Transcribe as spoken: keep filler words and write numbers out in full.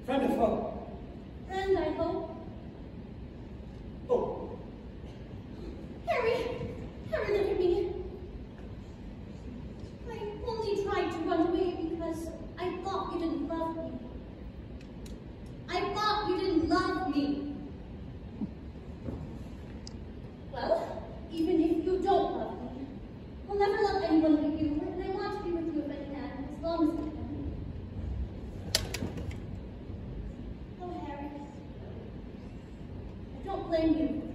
Friend of hope. Friend, I hope. Oh. Harry! Harry, look at me. I only tried to run away because I thought you didn't love me. I thought you didn't love me. Well, even if you don't love me, I'll never love anyone but you, and I want to be with you if I can, as long as I can. Oh, Harry. I don't blame you.